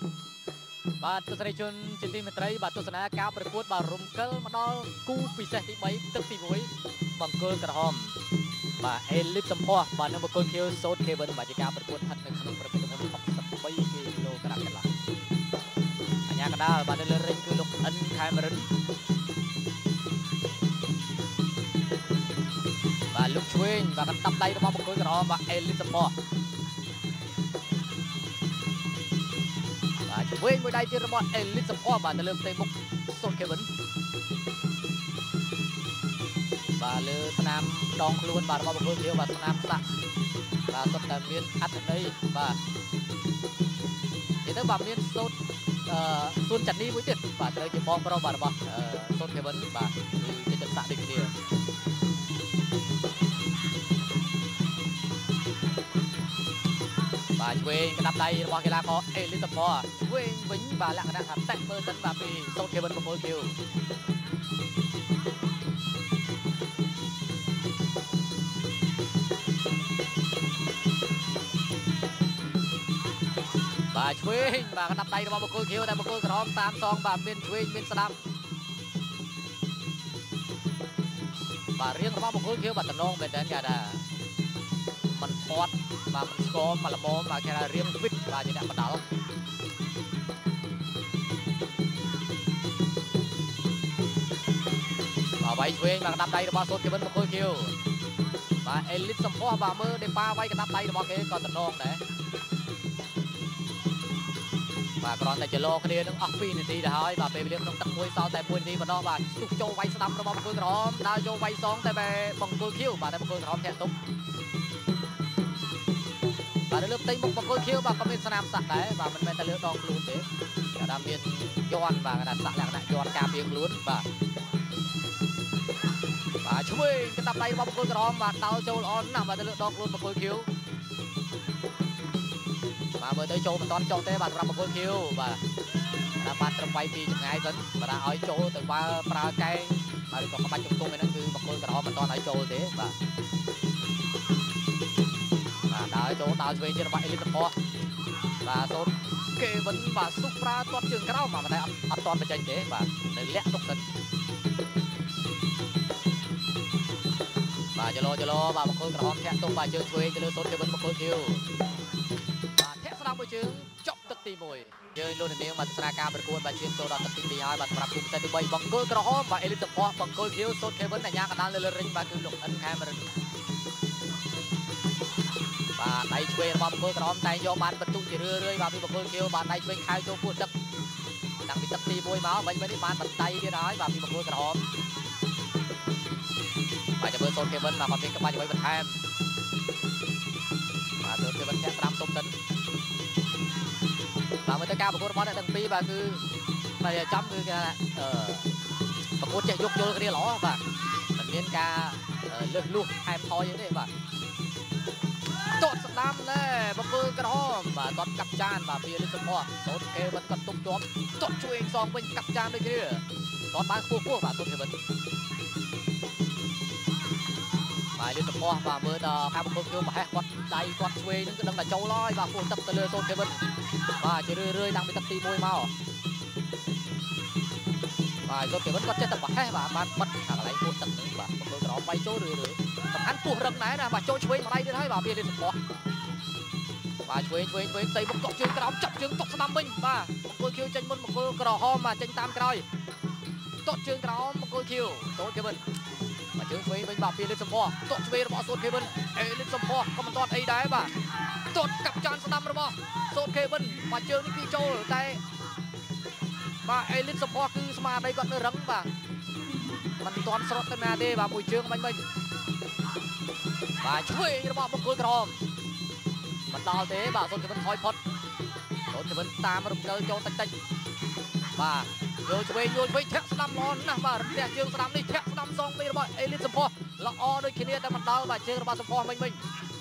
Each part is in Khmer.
បាទទស្សនិកជនជាទីមេត្រីបាទទស្សនាការប្រកួតបាទរំកិលមកដល់គូពិសេសទី3ទឹកទី1បង្គោលក្រហមបាទអេលីតសម្ផស្សបាទនៅបង្គោលខៀវសូតខេវិនបាទជាការប្រកួតស្ថិតនៅក្នុងប្រភេទទម្ងន់63គីឡូក្រាមកន្លះអញ្ញាកណ្ដាលបាទនៅលើរិញគឺលោកអិនខេមរិនបាទលោកឆ្វេងបាទកណ្ដាប់ដៃរបស់បង្គោលក្រហមបាទអេលីតសម្ផស្សបាទឆ្វេងមួយដៃទៀតរបស់អេលីតសម្ផស្សបាទនៅលើផ្ទៃមុខសូតខេវិនបាទលើស្នាមដងខ្លួនបាទរបស់បង្គោលខៀវបាទស្នាមសាក់បាទសុទ្ធតែមានអត្ថន័យបាទនិយាយទៅបាទមានសូតសួនចាន់នីមួយទៀតបាទត្រូវជាបងប្រុសបាទរបស់សូតខេវិនបាទគឺជាចិត្តសាក់ដូចគ្នាបាទឆ្វេងកណ្ដាប់ដៃរបស់កីឡាករអេលីតសម្ផស្សឆ្វេងវិញបាទលក្ខណៈថាតែមើលសិនបាទពីសូតខេវិនបង្គោលខៀវបាទឆ្វេងបាទកណ្ដាប់ដៃរបស់បង្គោលខៀវតែបង្គោលក្រហមតាមសងបាទមានឆ្វេងមានស្ដាប់បាទរៀងរបស់បង្គោលខៀវបាទតំណងមែនតើគេថាมันផត់បាទมันស្គមមកល្មមបាទគេថារៀងហ្វិតបាទជាអ្នកបដាល់បាទវាយឆ្វេងបាទកណ្ដាប់ដៃរបស់សូតខេវិនបង្គោលខៀវបាទអេលីតសម្ផស្សបាទមើលដេប៉ាវាយកណ្ដាប់ដៃរបស់គេក៏តំណងដែរបាទគ្រាន់តែចលោគ្នានឹងអស់2នាទីទៅហើយបាទពេលវេលាក្នុងទឹកមួយសល់តែ1នាទីម្ដងបាទទុះចូលវាយស្ដាំរបស់បង្គោលក្រហមដើរចូលវាយសងតែបង្គោលខៀវបាទតែបង្គោលក្រហមធាក់ទុកបាទនៅលើផ្ទៃមុខបង្គោលខៀវបាទក៏មានស្នាមសាក់ដែរបាទមិនមែនតែលើដងខ្លួនទេគេថាមានយ័ន្តបាទគេថាសាក់លក្ខណៈយ័ន្តការពារខ្លួនបាទឆ្វេងកណ្ដាប់ដៃរបស់បង្គោលក្រហមបាទតោចូលល្អណាស់បាទទៅលើដងខ្លួនបង្គោលខៀវបាទមើលទៅចូលមិនតាន់ចុះទេបាទសម្រាប់បង្គោលខៀវបាទតាមបានត្រឹមវាយពីចម្ងាយសិនបាទឲ្យចូលទៅបើប្រើកែងបាទឬក៏ក្បាច់ជង្គង់ឯហ្នឹងគឺបង្គោលក្រហមមិនតាន់ឲ្យចូលទេបាទដើរចូលដើរឆ្វេងទៀតរបស់អេលីតសម្ផស្សបាទសូតគេវិញបាទសុកប្រើទាត់ជើងក្រោមបាទតែអត់ទាន់បញ្ចេញទេបាទនៅលាក់ទុកសិនបាទចលោបាទបង្គោលក្រហមធាក់ទុកបាទជើងឆ្វេងទៅលើសូតគេវិញបង្គោលខៀវបាទធាក់ស្ដាំមួយជើងចប់ទឹកទី1យើងលោកនាងបាទទស្សនាការប្រកួតបាទឈានចូលដល់ទឹកទី2ហើយបាទសម្រាប់គូពិសេសទី3បង្គោលក្រហមបាទអេលីតសម្ផស្សបង្គោលខៀវសូតគេវិញអាញាកណ្ដាលលើរិញបាទគឺលោកអិនខេមរិនបាទដៃឆ្វេងរបស់បង្គោលក្រហមតែយកបានបន្ទុកជារឿយៗបាទពីបង្គោលខៀវបាទដៃឆ្វេងខៅចូលពោះទឹកតាំងពីទឹកទី1មកវិញនេះបានបន្ទៃទៀតហើយបាទពីបង្គោលក្រហមបាទចាំមើលសូតខេវិនបាទគាត់មានក្បាច់អ្វីបន្ថែមបាទសូតខេវិនធាក់ស្ដាំទុំសិនបាទមើលទៅការប្រកួតរបស់អ្នកទាំងពីរបាទគឺបាទចំគឺគេប្រកួតចេះយកយល់គ្នាល្អបាទមិនមានការលើសលួសថែមថយទេបាទទាត់ស្ដាំណែបង្គោលក្រហមបាទទាត់កាប់ចានបាទពីលីសម្ផស្សសូតខេវិនក៏ទុកជាប់ទាត់ជួយសងវិញកាប់ចានដូចគ្នាទាត់បានខ្ពស់បាទសូតខេវិនបាទលីសម្ផស្សបាទមើលដល់ការបង្គោលខៀវប្រហែសគាត់ដៃគាត់ឆ្វេងនឹងគឺដឹងតែចូលហើយបាទពោះទឹកទៅលើសូតខេវិនបាទជារឿយតាំងពីទឹកទី1មកបាទសូតខេវិនគាត់ចេះតែប្រហែសបាទបានបិទខាងកន្លែងពោះទឹកនឹងបាទបង្គោលក្រហមវាយចូលរឿយសំខាន់ពោះរឹងដែរណាបាទចូលឆ្វេងម្ដាយទៀតហើយបាទវាលីសម្ផស្សបាទឆ្វេងផ្ទៃមុខកក់ជើងក្រោមចាប់ជើងតុកស្ដាំវិញបាទបង្គោលខៀវចេញមុនបង្គោលក្រហមបាទចេញតាមក្រោយតុកជើងក្រោមបង្គោលខៀវសូតខេវិនបាទជើងឆ្វេងវិញបាទពីលីសម្ផស្សតុកឆ្វេងរបស់សូតខេវិនអេលីសម្ផស្សក៏មិនទាន់អីដែរបាទតុកកាប់ចានស្ដាំរបស់សូតខេវិនបាទជើងនេះគឺចូលតែបាទអេលីសម្ផស្សគឺស្មារតីគាត់នៅរឹងបាទមិនទាន់ស្រុតទៅណាទេបាទមួយជើងមិញបាទឆ្វេងរបស់បង្គោលក្រហមមិនដល់ទេបាទសូតខេវិនថយផុតសូតខេវិនតាមរំកិលចូលតិចបាទយកឆ្វេងធាក់ស្ដាំល្អណាស់បាទរំទះជើងស្ដាំនេះធាក់ស្ដាំសងពីរបស់អេលីតសម្ផស្សល្អដូចគ្នាតែមិនដល់បាទជើងរបស់សម្ផស្សមិញបាទ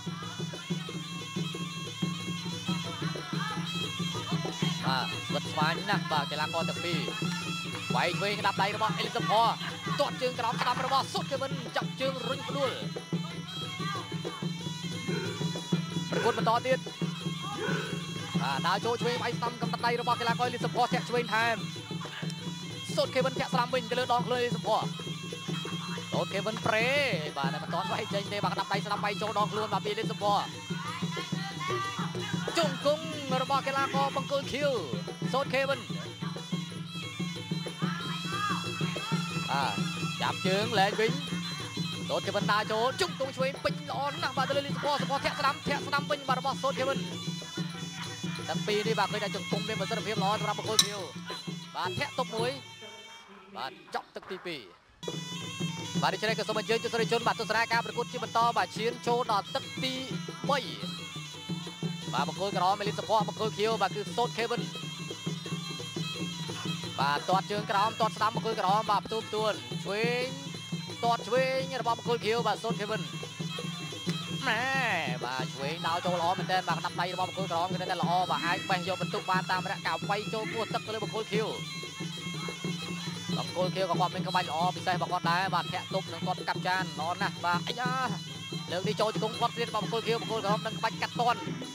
ស្វិតស្វាញណាស់បាទកីឡាករទាំងពីរវាយឆ្វេងក្តាប់ដៃរបស់អេលីតសម្ផស្សទាត់ជើងក្រោមស្ដាំរបស់សូតខេវិនចាប់ជើងរុញផ្ដួលប្រកួតបន្តទៀតดาวโจช่วยไปซ้ำกำตัดไตระบอบกีฬาก้อยลิสปอร์ตแท็กช่วยแทนสุดเควินแท็กสนามบินจะเลือดดองเลยลิสปอร์ตโดนเควินเปรย์บาดมันตอนไว้เจนเดบักดับไตสนามไปโจดองล้วนมาปีลิสปอร์ตจุ่มกุ้งระบอบกีฬาก้อยบังเกิลคิวสุดเควินจับจึงแลนวิ่งโดนเควินดาวโจจุ่มกุ้งช่วยปิงร้อนนะบาดเลยลิสปอร์ตแท็กสนามบินบาระบอบสุดเควินตั้งปีนี้บาเคยได้จุ่มกุ้งเป็นเหมือนสนามเพียบร้อนระบอบบังเกิลคิวบาแทะตบมวยบาจับตึกตีปีบาดิฉันก็สมัยเจอจุดสระชนบาตุสระการประกวดที่บรรทอบาเชียนโชว์ดอตึกตีไม่บาบังเกิลกระรอมลิสปอร์ตบังเกิลคิวบาคือโซนเควินบาตอดเชิงกระรอมตอดสนามบังเกิลกระรอมบาประตูตัวช่วยตอดช่วยระบอบบังเกิลคิวบาโซนเควินแม่บาช่วยดาวโจล้อมันเต้นบาดับไประบอบบังเกิลกระรอมกันได้ล้อบาไอ้ไปโยบรรทุกบาตามระดับไปโจปวดตึกเลยบังเกิลคิวบังเกิลคิวกับความเป็นกระบายล้อพิเศษบังกอดได้บาแทะตุบหนึ่งตอดกับจานนอนนะบาไอ้ยาเรื่องที่โจจะคงพลอดเรียนบังเกิลคิวบังเกิลกระรอมหนึ่งกระบายกัดต้น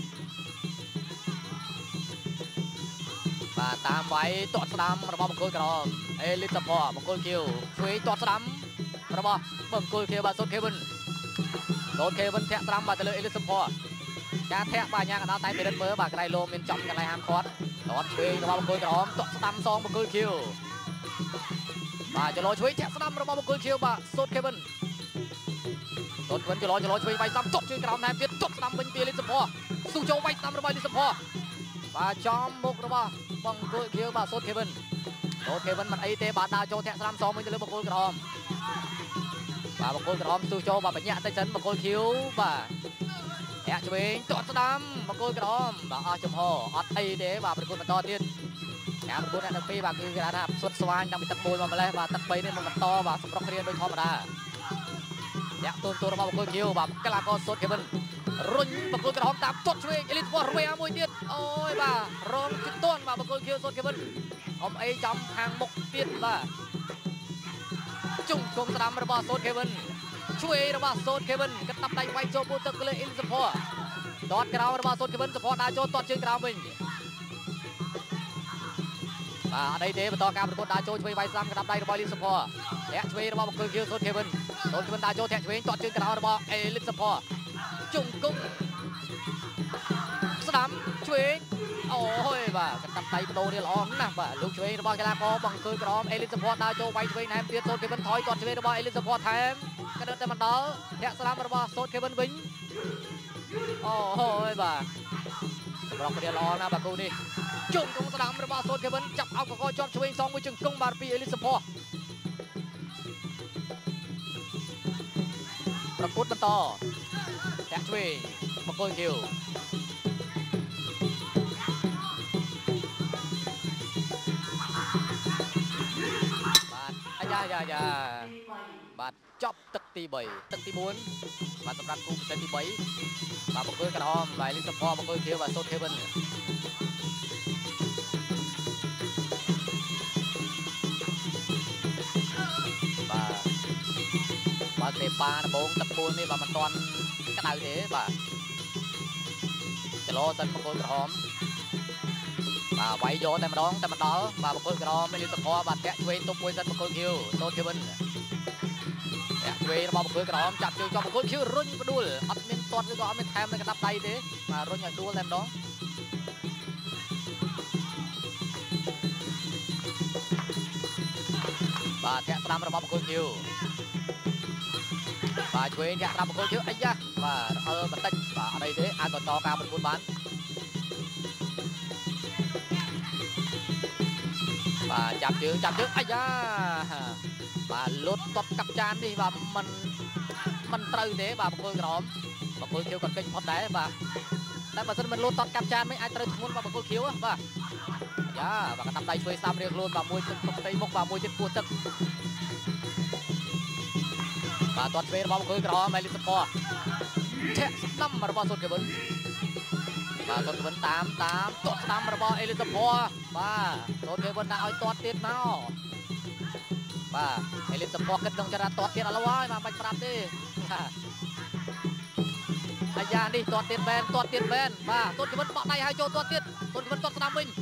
บาตามไว้ตอดสนามระบอบบังเกิลกระรอมเอลิสปอร์ตบังเกิลคิวช่วยตอดสนามระบอบบังเกิลคิวบาโซนเควินโดนเควินแทะสนามบาเตลเอลิสปอร์ตการแทะบาย่างกันเอาไตไปเดินเบอร์บากระไรโลมินจอมกันไรฮามคอร์ดตอดช่วยระบอบบังเกิลกระรอมตอดสนามซองบังเกิลคิวบาจะรอช่วยแทะสนามระบอบบังเกิลคิวบาโซนเควินโดนเควินจะรอช่วยไปซ้ำตอดช่วยกระรอมแทนเพียรตอดสนามบินเปียลิสปอร์ตสู้โจไปสนามระบอบลิสปอร์ตบาจอมบุกระบอบบังเกิลคิวบาโซนเควินโดนเควินมันไอเตะบาดาโจแทะสนามซองมันจะเลือกบังเกิลกระรอมบาบังเกิลกระรอมสู้โจบาปัญญาไตเซนบังเกิลคิวบาแทะช่วยตอดสนามบังเกิลกระรอมบาอาจมฮออัดไอเตะบาประกุลมันต่อเตี้ยแอบประกุลอันดับปีบาคือกระดาษสุดสว่างยังมีตะปูมาเลยบาตักไปนี่มันต่อบาสำหรับเรียนโดยธรรมดาแยกตัวระบอบบังเกิลคิวบากลาโกสดเควินรุ่นบังเกิลกระรอมตามตอดช่วยเอลิสปอร์ตรวยมวยเตี้ยโอ้ยบารองจุดต้นบาบังเกิลคิวสดเควินอมไอจำห่างมกเตี้ยบาจุ่มกงสนามระบอบโซนเควินช่วยระบอบโซนเควินกระตับไตไวโจบูตึกเลยอินสปอร์ตอดกระราวระบอบโซนเควินสปอร์ตดาโจตอดเชิงกระราววิ่งในเดย์ต่อการประกวดดาโจช่วยไวซ้ำกระตับไตระบอบลินสปอร์แทะช่วยระบอบเคิลโซนเควินดาโจแทะช่วยตอดเชิงกระราวระบอบเอลิสปอร์จุ่มกุ้งสนามช่วยโอ้ยบ่ากระตับไตประตูนี่ร้อนนะบ่าลูกช่วยระบอบกีฬาก็บังเกิลกระรอมเอลิสปอร์ดาโจไวช่วยแหนมเพียรโซนเควินถอยตอดช่วยระบอบเอลิสปอร์แถมกระโดดแต่มันเดาแทะสนามระบอบโซนเควินวิ่งโอ้ยบ่ารองเดียร์ร้อนนะบ่ากูนี่จุ่มตรงสนามระบอบโซนเควินจับเอากับก็จอมช่วยซองไปจึงกุ้งบาร์ปีเอลิสปอร์ประกุดมันต่อแทะช่วยบังเกิลคิวยาบาดจับตึกตีใบตึกตีบุญบาดสำหรับกูเป็นตีใบบาดบังเกิลกระรอมใบลิสปอร์บังเกิลคิวบาดโซนเควินบาดเตปาโบงตะปูนี่บาดมันตอนกระดาษเทบาดจะรอสันบังเกิลกระรอมบาดไว้โยแต่มันร้องแต่มันด้อบาดบังเกิลกระรอมไม่ลิสปอร์บาดแกะช่วยตุ้มมวยสันบังเกิลคิวโซนเควินเวรบอลบังเกิลกระรอมจับอยู่จอมบังเกิลคิวรุ่นมาดูอัดเมนตอดหรือก็อัดเมนแทมในกระดับไตเด้มารุ่นอย่างดูแลมน้องบาแทะสนามระบอลบังเกิลคิวบาช่วยแทะสนามบังเกิลคิวไอ้ยะบาบันติบาอะไรเด้อาก่อนต่อการเป็นคนบ้านบาจับยืงไอ้ยะบาลดตดกับจานดิบามันตรึงเด้บาบังเกิลกระรอมบังเกิลคิวก่อนเก่งพอดได้บาแต่บาสนมันลดตดกับจานไม่ไอตรึงมุนบาบังเกิลคิวบาย่าบากระตับไตช่วยซ้ำเรียกล้วนบามวยตึกตกไตมกบามวยติดปวดตึกบาตอดเวรบาบังเกิลกระรอมไอลิสปอร์แทะน้ำมาระบอสดเกบินบาสดเกบินตามตอดน้ำมาระบอเอลิสปอร์บาสดเกบินน่าเอาตอดติดเมาบาเอลิสปอร์กันดงจะตอดติดอะไรวะมาไปปรับดิអាយ៉ានេះទាត់ទៀតមែនបាទសូនជីវិនបក់ដៃហើយចូលទាត់ទៀតសូនជីវិនទាត់ស្ដាំវិញ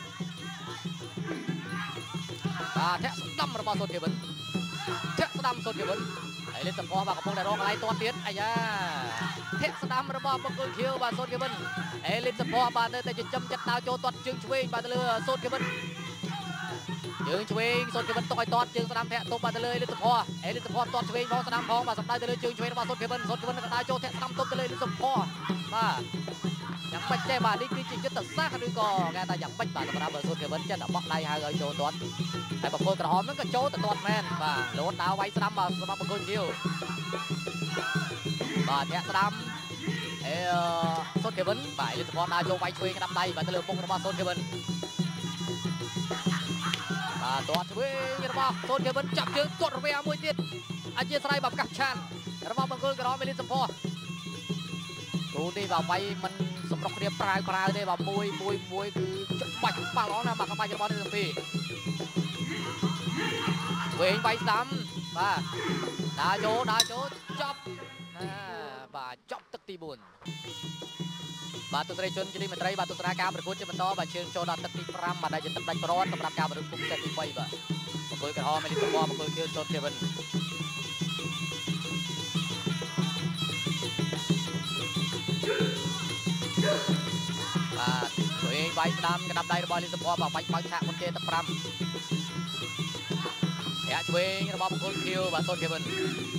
បាទធាក់ស្ដាំរបស់សូនជីវិនធាក់ស្ដាំសូនជីវិនហើយលេខសំផស្សបាទកំពុងតែរកកន្លែងទាត់ទៀតអាយ៉ាធាក់ស្ដាំរបស់បង្គោលខៀវបាទសូនជីវិនហើយលេខសំផស្សបាទនៅតែចិញ្ចឹមចិត្តដៅចូលទាត់ជើងឆ្វេងបាទទៅលើសូនជីវិនជើងឆ្វេងសូនជីវិនទុកឲ្យទាត់ជើងស្ដាំធាក់ទុកបាទទៅលើលេខសំផស្សហើយលេខសំផស្សទាត់ឆ្វេងផងស្ដាំផងបាទសម្ដៅទៅលើជើងឆ្វេងរបស់សូនជីវិនក៏ដៅចូលធាក់ស្ដាំទុកទៅលើលេខសំផស្សបាទយ៉ាងម៉េចទេបាទនេះគឺជាយុទ្ធសាស្ត្រឬក៏គេថាយ៉ាងម៉េចបាទសម្រាប់សូនជីវិនចិត្តបក់ដៃហើយឲ្យចូលទាត់ហើយបង្គោលក្រហមហ្នឹងក៏ចូលទៅទាត់មែនបាទលោតដើរវាយស្ដាំបាទសម្រាប់បង្គោលខៀវបាទធាក់ស្ដាំសូនជីវិនបាទលេខសំផស្សដើរចូលវាយឆ្វេងក្តាប់ដៃបាទទៅលើពុករបស់សូនជីវិនបាទទាត់ឆ្វេងរបស់សូនជីវិនចាប់ជើងទាត់រវែមួយទៀតអធិស្ឋានបាទប្រកាសឆានរបស់បង្គោលក្រហមលេខសំផស្សទូនេះបាទវាយមិនសម្រុកគ្នាប្រាវទេបាទមួយគឺចុចបាច់ប៉ះល្អណាស់បាទក្បាច់របស់នេះទាំងពីរវិញវាយស្ដាំបាទដើរចូលចប់បាទចប់ទឹកទី4បាទទស្សនិកជនជាទីមេត្រីបាទទស្សនាការប្រកួតជាបន្តបាទជើងចូលដល់ទឹកទី5បាទដែលជាទឹកដាច់ប្រវត្តិសម្រាប់ការប្រកួតគុំសេតទី3បាទបង្គោលក្រហមលេខសំផស្សបង្គោលខៀវសូនជីវិនបាទตัวเองវាយស្ដាំក្តាប់ដៃរបស់លេខសំផស្សបាទវាយបើកឆាកមុនគេទឹក5ធាក់ឆ្វេងរបស់បង្គោលខៀវបាទសូនជីវិន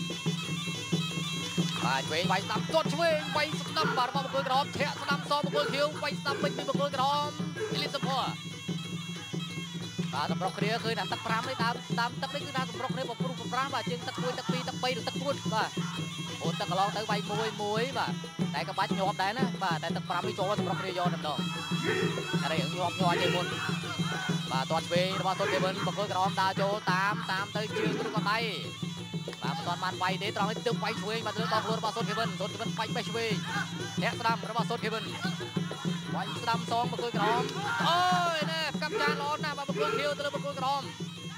បាទឆ្វេងវាយស្ដាំទាត់ឆ្វេងវាយស្ដាំបាទរបស់បង្គោលក្រហមធាក់ស្ដាំសបង្គោលខៀវវាយស្ដាំវិញពីបង្គោលក្រហមលេខសំផស្សបាទសម្រុកគ្នាឃើញថាទឹក5នេះតាមទឹកនេះគឺថាសម្រុកគ្នាប្រព្រឹត្តប្រាំបាទជើងទឹក1ទឹក2ទឹក3ឬទឹក4បាទអូនទឹកកន្លងទៅវាយមួយបាទតែក៏បាច់ញាប់ដែរណាបាទតែទឹក5នេះចូលសម្រុកគ្នាយកតែម្ដងតែរឿងញាប់ជាមុនបាទទាត់ឆ្វេងរបស់សូនជីវិនបង្គោលក្រហមដើរចូលតាមទៅជើងឬក៏ដៃបាទមិនទាន់បានវាយទេត្រង់នេះទើបវាយឆ្វេងបាទទៅដល់ខ្លួនរបស់សូនជីវិនបាច់បេះឆ្វេងអ្នកស្ដាំរបស់សូនជីវិនវាយស្ដាំសងបង្គោលក្រហមអូយណែកាប់ចានល្អណាស់បាទបង្គោលខៀវទៅលើបង្គោលក្រហម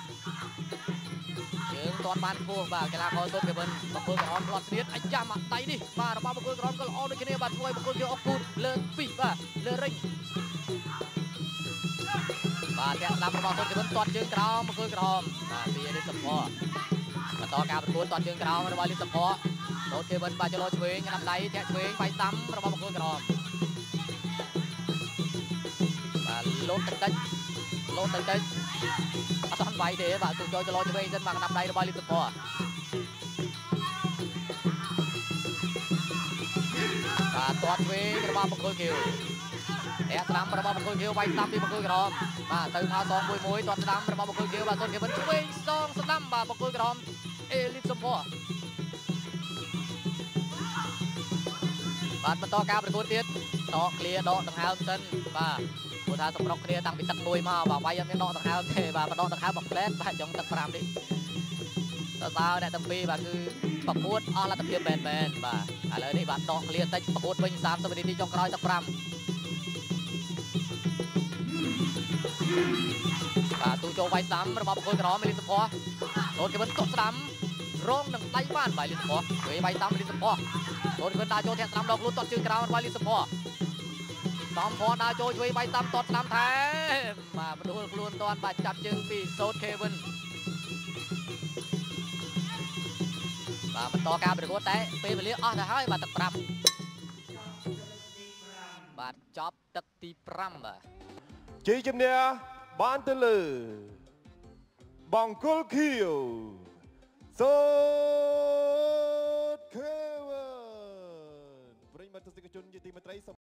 ជើងទាត់បានខ្ពស់បាទកីឡាករសូនជីវិនបង្គោលក្រហមផ្លាត់ស្នៀតអាយ៉ាមកដៃនេះបាទរបស់បង្គោលក្រហមក៏ល្អដូចគ្នាបាទធ្វើឲ្យបង្គោលខៀវអស់គូតលើ2បាទលើរិញបាទធាក់ស្ដាំរបស់សូនជីវិនទាត់ជើងក្រោមបង្គោលក្រហមបាទពីលេខសំផស្សបន្តការប្រកួតទាត់ជើងក្រោមរបស់លេខសំផស្សសូនជីវិនបាទចលោឆ្វេងក្តាប់ដៃធាក់ឆ្វេងវាយស្ដាំរបស់បង្គោលក្រហមបាទលោតតិចអត់ទាន់វាយទេបាទទូចូលចលោឆ្វេងសិនបាទក្តាប់ដៃរបស់លេខសំផស្សបាទទាត់ឆ្វេងរបស់បង្គោលខៀវអ្នកស្ដាំរបស់បង្គោលខៀវវាយស្ដាំពីបង្គោលក្រហមបាទទៅមកសងមួយទាត់ស្ដាំរបស់បង្គោលខៀវបាទសូនជីវិនឆ្វេងសងស្ដាំបាទបង្គោលក្រហមលេខសំផស្សបាទបន្តការប្រកួតទៀតដកឃ្លាដកដង្ហើមសិនបាទព្រោះថាសម្រុកគ្នាតាំងពីទឹក1មកបាទវាយអត់មានដកដង្ហើមទេបាទបដកដង្ហើមមកផ្លែតបាទចុងទឹក5នេះសរសើរអ្នកទាំងពីរបាទគឺប្រកួតអស់លទ្ធភាពមែនបាទឥឡូវនេះបាទដកឃ្លាតិចប្រកួតវិញ30វិនាទីចុងក្រោយទឹក5បាទទូចូលវាយស្ដាំរបស់បង្គោលក្រហមលេខសំផស្សសូនជីវិនទាត់ស្ដាំរងនឹងដៃបានបាទលេខសំផស្សជួយវាយស្ដាំលេខសំផស្សសូនជីវិនដើរចូលធាក់ស្ដាំដល់ខ្លួនទាត់ជើងក្រោមរបស់លេខសំផស្សសំផស្សដើរចូលជួយវាយស្ដាំទាត់ស្ដាំថែមបាទបដួលខ្លួនតាន់បាទចាប់ជើងពីសូនខេវិនបាទបន្តការប្រកួតតែពេលវេលាអស់ទៅហើយបាទទឹក5បាទចប់ទឹកទី5បាទជ័យជំនះបានទៅលើបង្គោលខៀវសូនខេវិនប្រិយមិត្តទស្សនិកជនជាទីមេត្រី